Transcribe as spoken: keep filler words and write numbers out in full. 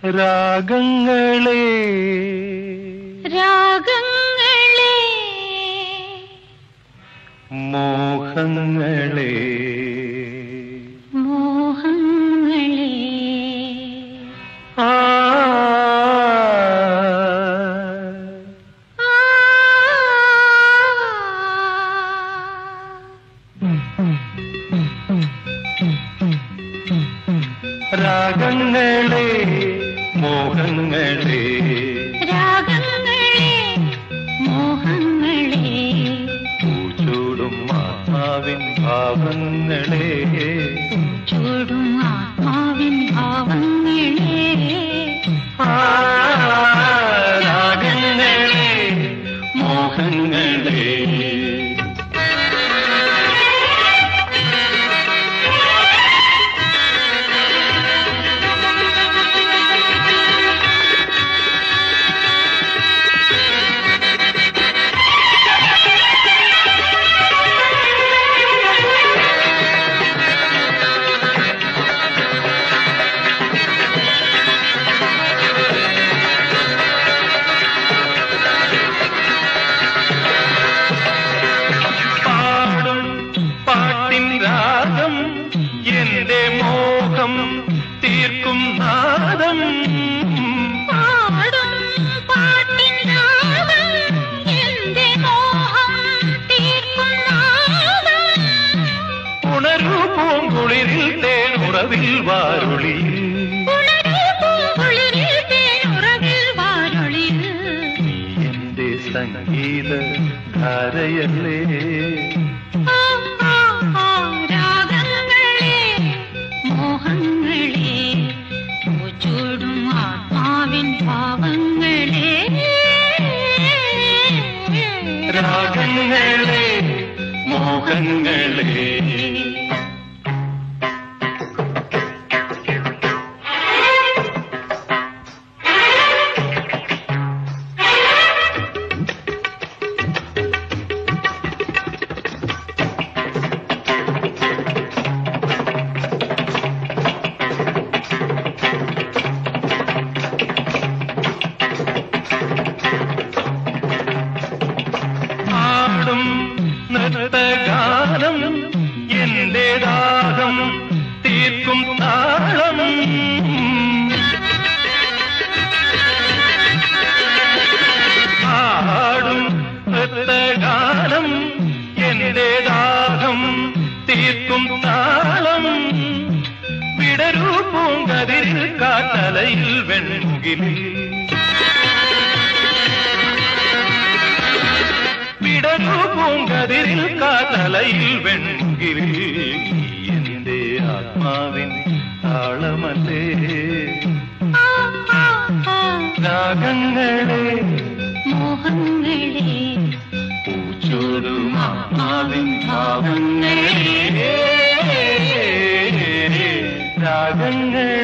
രാഗങ്ങളെ രാഗങ്ങളെ മോഹങ്ങളെ മോഹങ്ങളെ ആ രാഗങ്ങളെ മോഹങ്ങളെ രാഗങ്ങളെ മോഹങ്ങളെ പൂച്ചൂടും ആത്മാവിൻ ഭാവങ്ങളെ ചൂടും ആത്മാവിൻ ഭാവങ്ങളെ ആ രാഗങ്ങളെ മോഹങ്ങളെ എന്റെ മോഹം തീർക്കും നാദം പാടും പാട്ടിൻ നാദം എന്റെ മോഹം തീർക്കും നാദം ഉണരൂ പൂങ്കുളിരിൽ തേനുറവിൽ വാരുളി ഉണരൂ പൂങ്കുളിരിൽ തേനുറവിൽ വാരുളി എന്റെ സംഗീത ധാരയല്ലേ മോഹങ്ങളെ ചൂടും ആത്മാവിൻ ഭാവങ്ങളെ രാഗങ്ങളെ മോഹങ്ങളെ നൃത്തഗാനം എന്റെ ദാഹം തീർക്കും താളം ആടും നൃത്തഗാനം എന്റെ ദാഹം തീർക്കും താളം വിടരൂ പൂങ്കതിരിൽ കാട്ടലയിൽ വെൺമുകിലിൽ വിടരൂ പൂങ്കതിരിൽ കാതലയിൽ വെൺകിരി എന്റെ ആത്മാവിൻ താളമല്ലേ രാഗങ്ങളെ മോഹങ്ങളെ പൂച്ചൂടും ആത്മാവിൻ ഭാവങ്ങളെ രാഗങ്ങളെ